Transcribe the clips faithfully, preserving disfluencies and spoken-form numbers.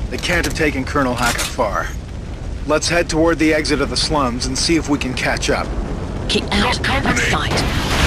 They can't have taken Colonel Hackett far. Let's head toward the exit of the slums and see if we can catch up. Keep out of sight.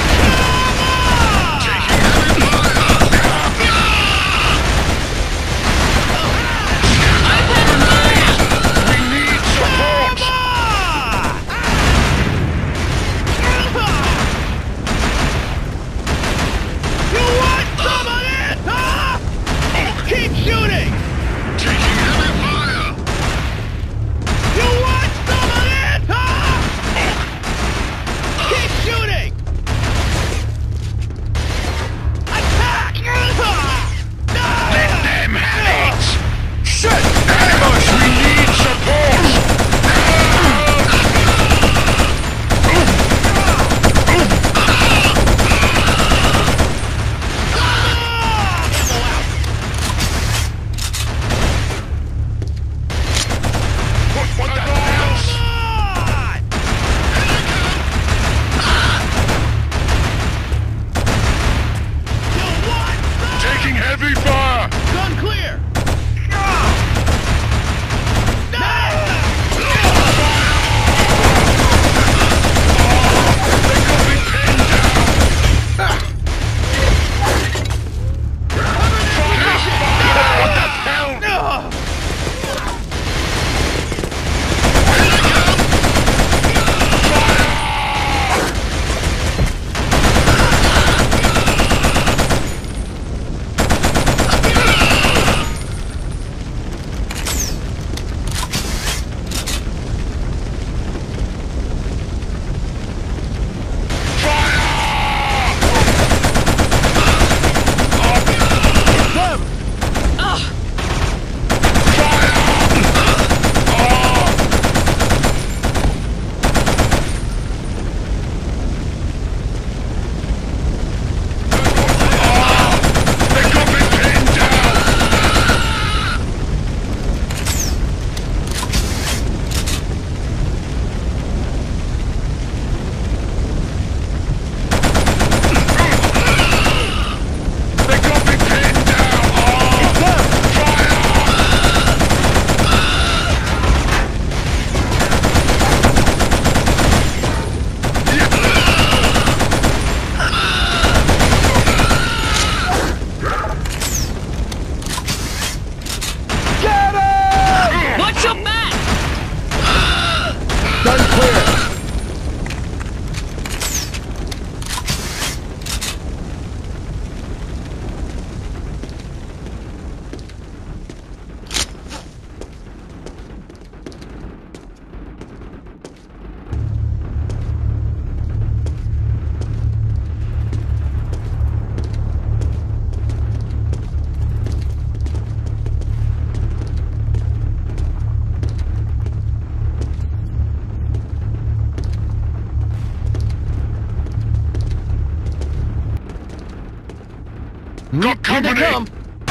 Got company! Come.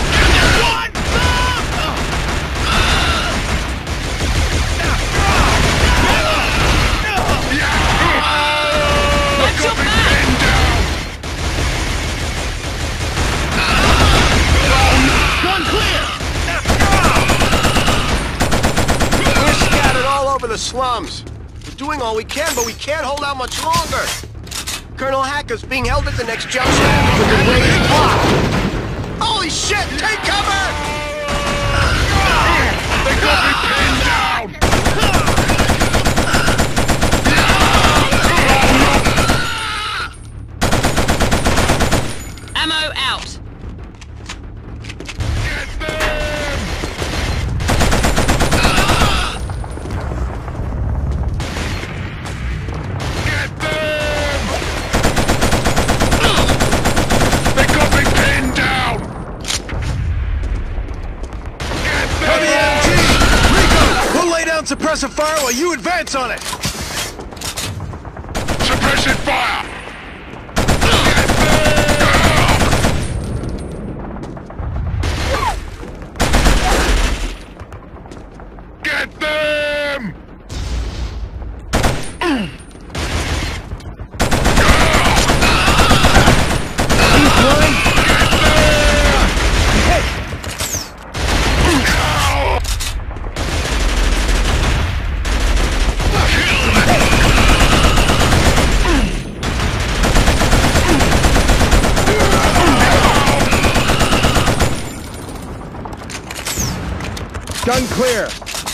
What? Watch your back! Gun clear! We're scattered all over the slums. We're doing all we can, but we can't hold out much longer. Colonel Hackett's being held at the next junction with the raised block. Holy shit! Take cover! They got me pinned down! Ammo out. Get them! Get them! They got me pinned down! Get them! Heavy M G! Rico, we'll lay down suppressive fire while you advance on it! Suppressive fire! Get them! Gun clear.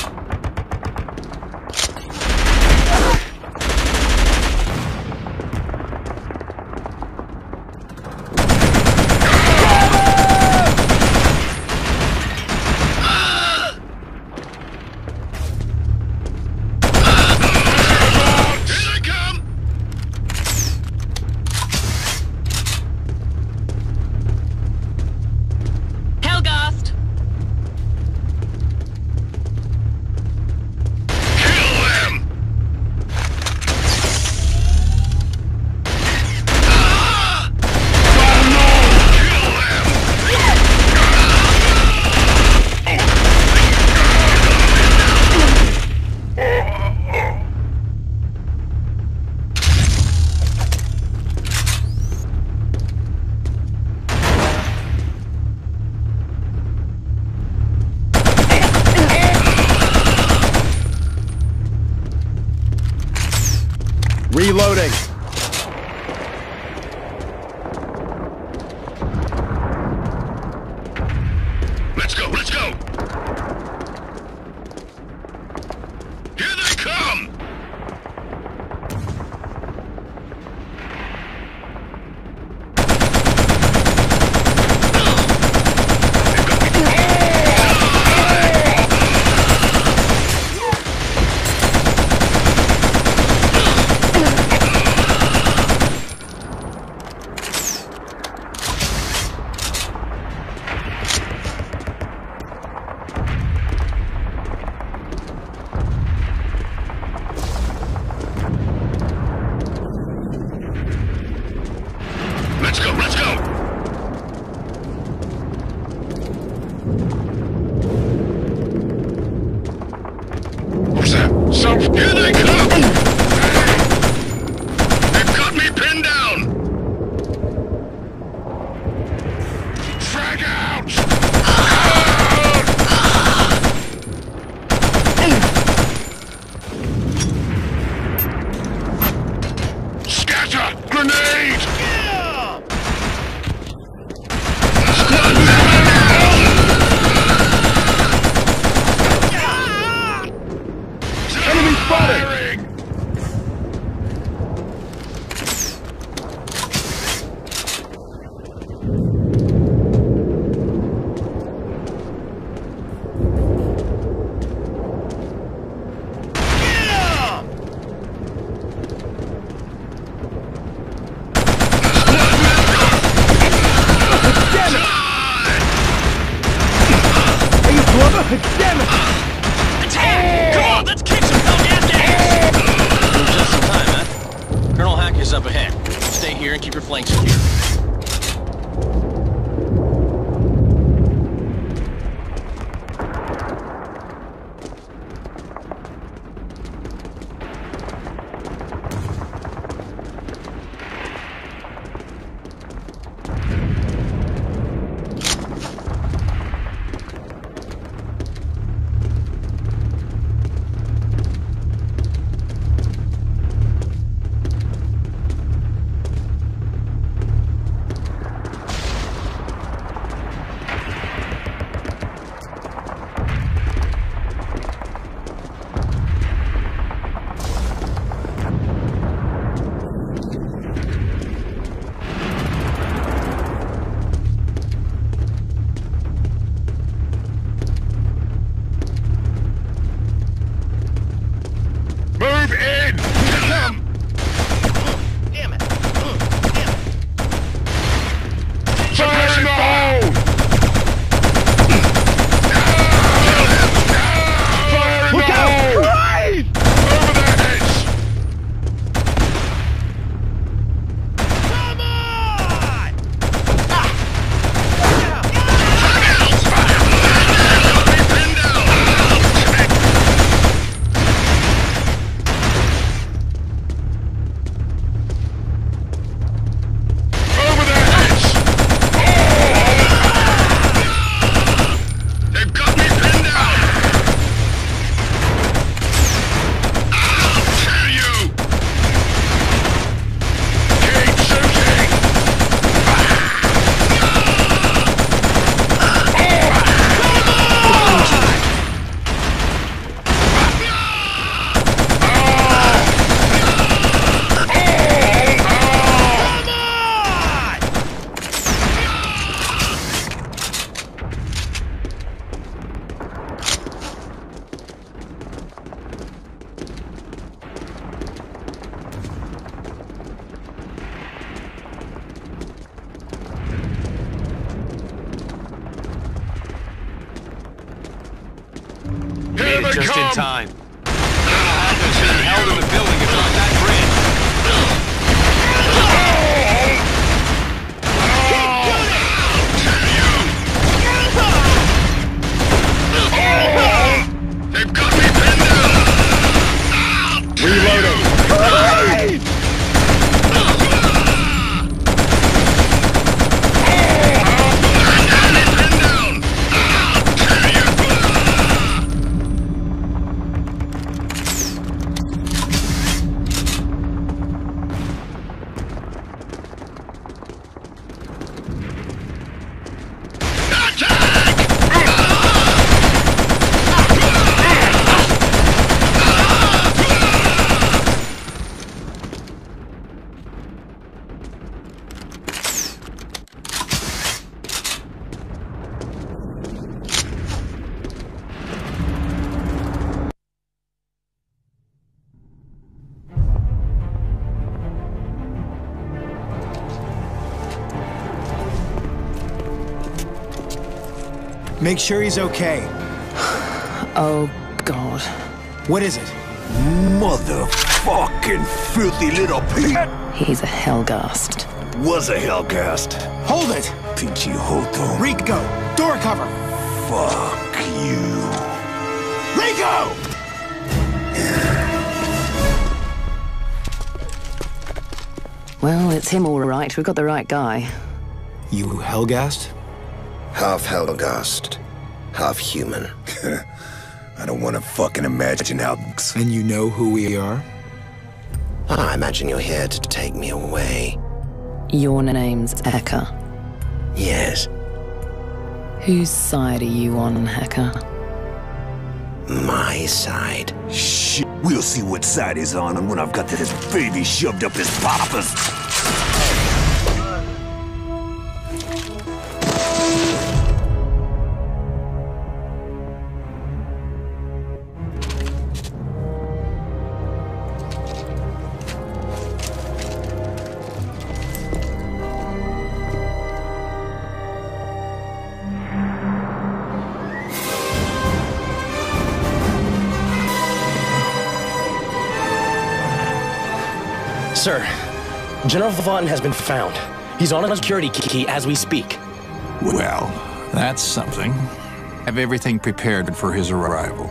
Reloading. Let's go, let's go! Here they come! Let's go, let's go! What's that? Some... Here they come! Hey! They've got me pinned down! Frag out! Out! Scatter! Grenade! Enemy spotted! Firing! Damn it! Attack! Come on, let's kick some Hellcat ass! You're just in time, huh? Colonel Hacker's up ahead. Stay here and keep your flank secure. Here Made it they just come! in time. Colonel Hacker's being held in the building if they're on that bridge. They've got me pinned down! Reloading! Make sure he's okay. Oh, God. What is it? Motherfucking filthy little pig! He's a Hellgast. Was a Hellgast. Hold it! Pinchy Hoto. Rico! Door cover! Fuck you. Rico! Well, it's him all right. We've got the right guy. You Hellgast? Half Hellgast, half human. I don't want to fucking imagine how... And you know who we are? I imagine you're here to take me away. Your name's Hacker. Yes, Whose side are you on, Hacker? my side. Shit, we'll see what side he's on when I've got this baby shoved up his papa's. Sir, General Vaughn has been found. He's on a security key as we speak. Well, that's something. Have everything prepared for his arrival.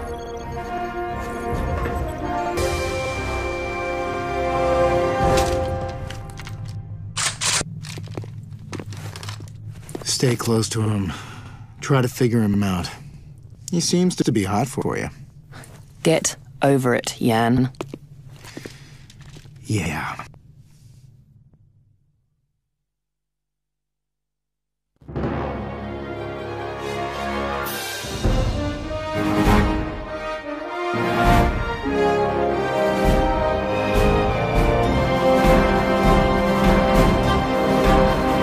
Stay close to him. Try to figure him out. He seems to be hot for you. Get over it, Yan. Yeah.